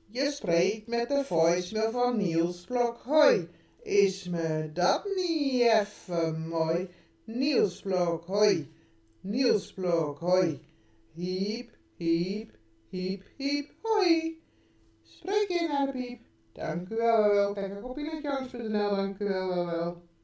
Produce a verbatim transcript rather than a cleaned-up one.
Je spreekt met de voicemail van Niels Blok. Hoi, is me dat niet even mooi? Niels Blok, hoi. Niels Blok, hoi. Hiep, hiep, hiep, hiep, hoi. Spreek je naar de piep? Dank u wel, wel, wel. Kijk ook op inletjans punt n l, dank u wel, wel, wel.